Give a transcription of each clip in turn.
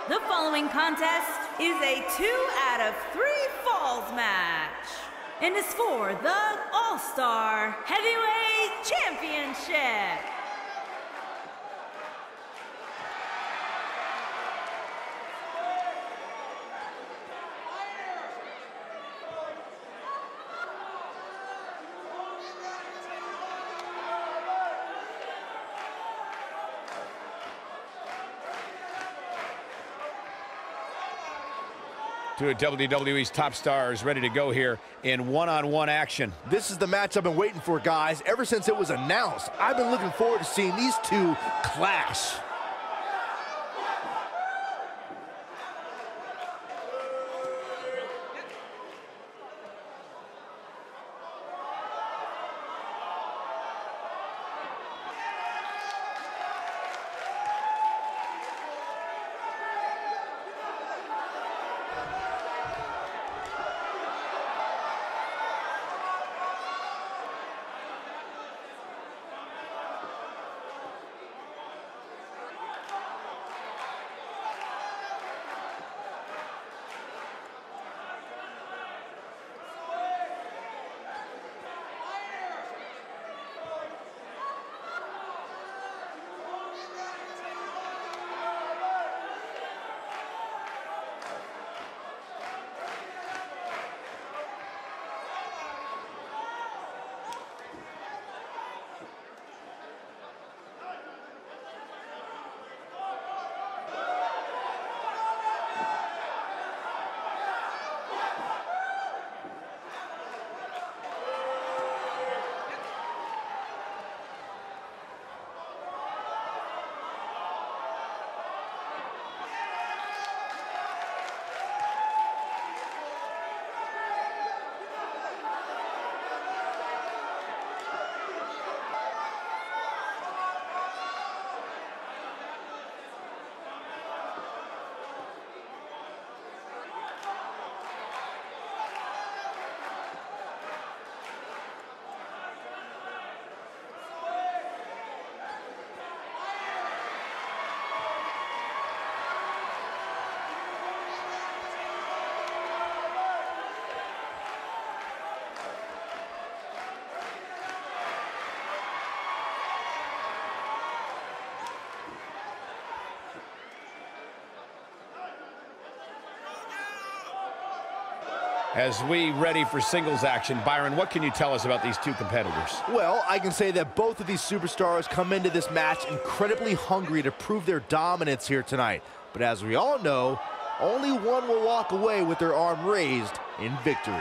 The following contest is a 2 out of 3 falls match and is for the All-Star Heavyweight Championship. Two of WWE's top stars ready to go here in one-on-one action. This is the match I've been waiting for, guys. Ever since it was announced, I've been looking forward to seeing these two clash. As we ready for singles action, Byron, what can you tell us about these two competitors? Well, I can say that both of these superstars come into this match incredibly hungry to prove their dominance here tonight. But as we all know, only one will walk away with their arm raised in victory.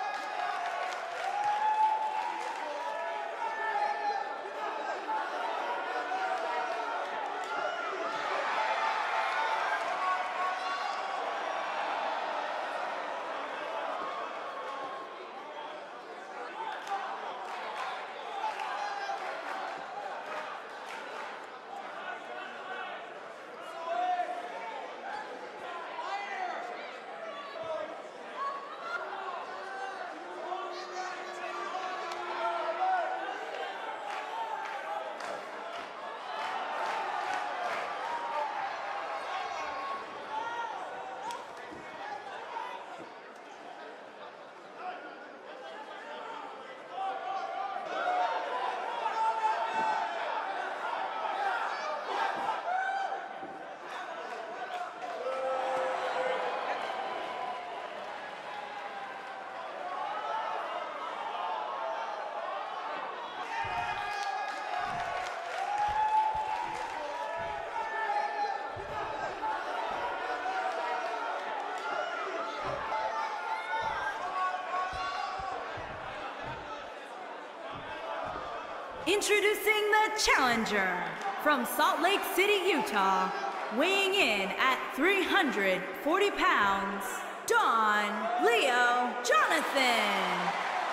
Introducing the challenger from Salt Lake City, Utah, weighing in at 340 pounds, Don Leo Jonathan.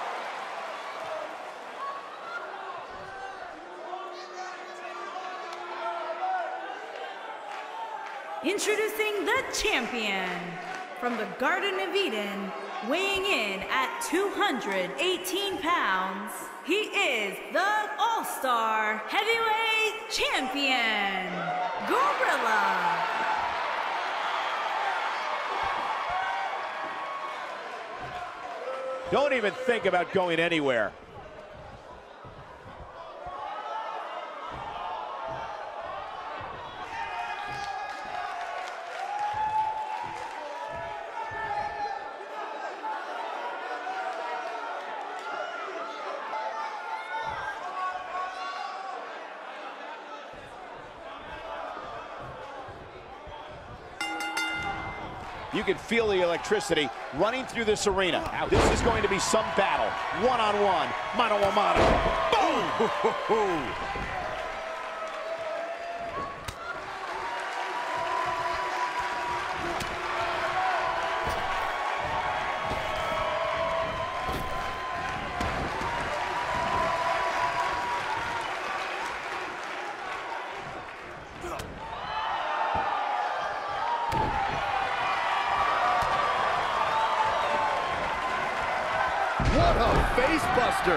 Introducing the champion from the Garden of Eden, weighing in at 218 pounds, he is the All-Star Heavyweight Champion, Gorilla. Don't even think about going anywhere. You can feel the electricity running through this arena. This is going to be some battle. One-on-one, mano-a-mano. Boom! What a face buster!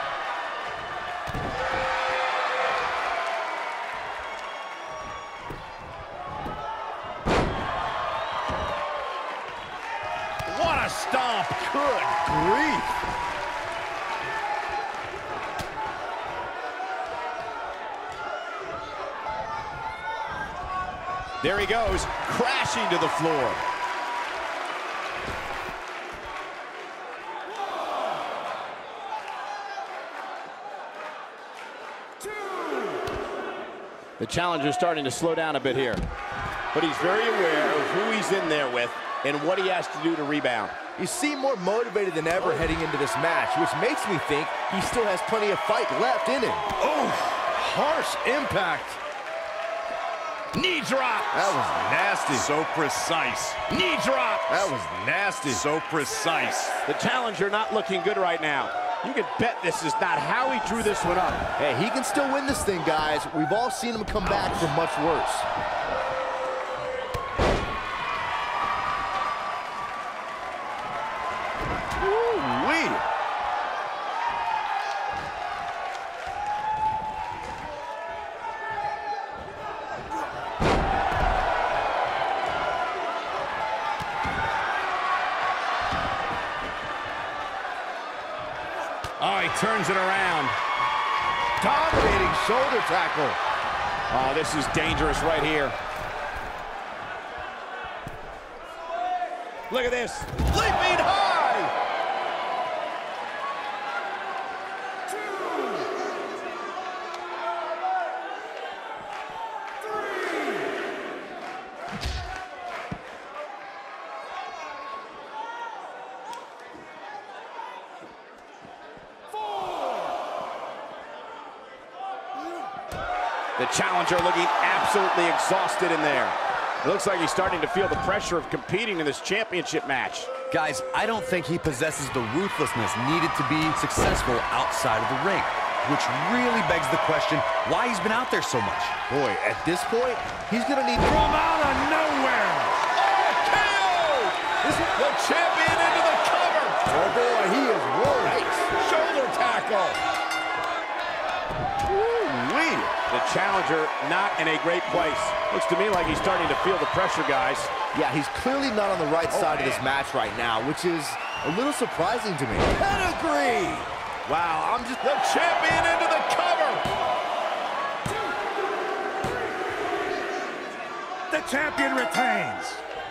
What a stomp! Good grief! There he goes, crashing to the floor. The challenger's starting to slow down a bit here. But he's very aware of who he's in there with and what he has to do to rebound. You seem more motivated than ever heading into this match, which makes me think he still has plenty of fight left in him. Oh, harsh impact. Knee drop. That was nasty. So precise. Knee drop. That was nasty. So precise. The challenger not looking good right now. You can bet this is not how he drew this one up. Hey, he can still win this thing, guys. We've all seen him come back from much worse. Woo-wee. Oh, he turns it around. Dominating shoulder tackle. Oh, this is dangerous right here. Look at this. Leaping high. The challenger looking absolutely exhausted in there. It looks like he's starting to feel the pressure of competing in this championship match. Guys, I don't think he possesses the ruthlessness needed to be successful outside of the ring, which really begs the question why he's been out there so much. Boy, at this point, he's going to need... From out of nowhere! Oh, KO! This is the champion into the cover! Oh, boy, he is rolling. Nice shoulder tackle! Woo-wee! The challenger not in a great place. Looks to me like he's starting to feel the pressure, guys. Yeah, he's clearly not on the right side of this match right now, which is a little surprising to me. Pedigree! Wow, I'm just the champion into the cover! The champion retains.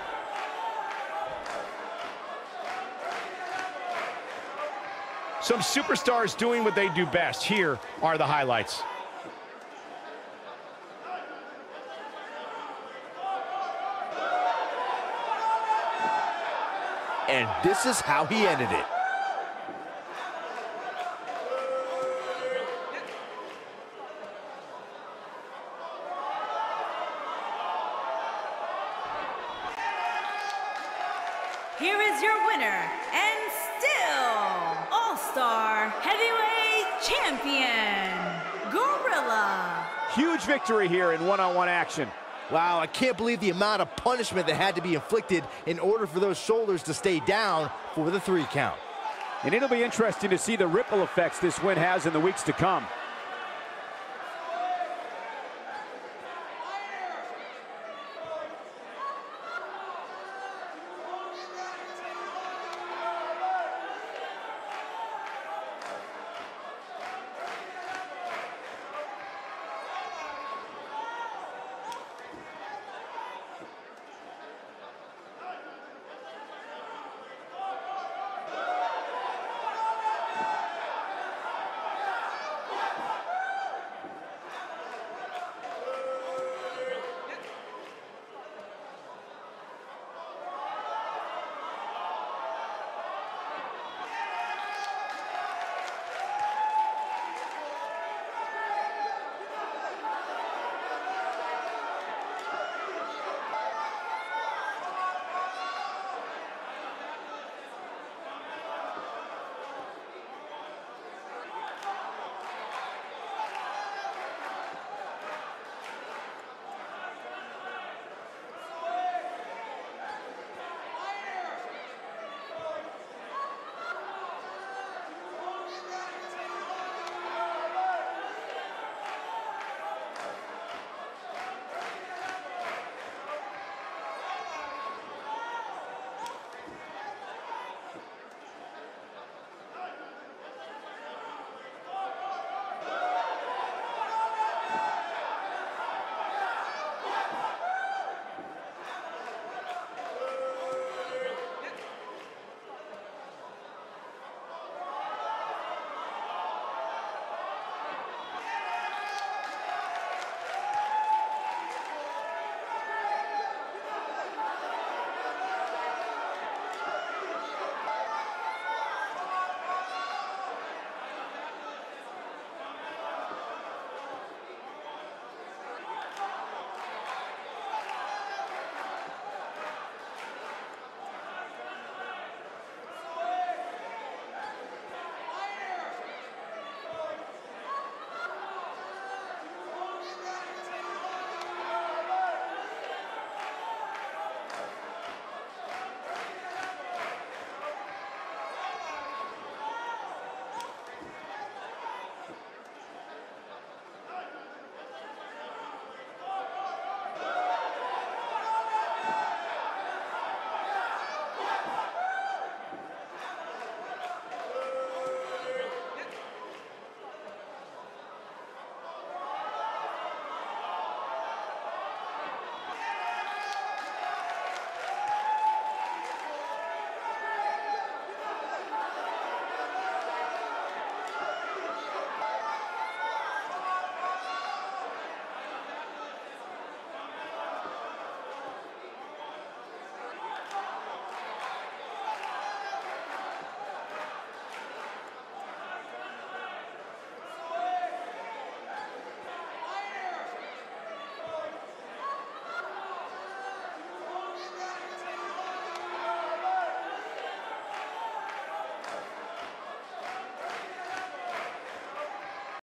Some superstars doing what they do best. Here are the highlights. And this is how he ended it. Here is your winner, and still All-Star Heavyweight Champion, Gorilla. Huge victory here in one-on-one action. Wow, I can't believe the amount of punishment that had to be inflicted in order for those shoulders to stay down for the 3 count. And it'll be interesting to see the ripple effects this win has in the weeks to come.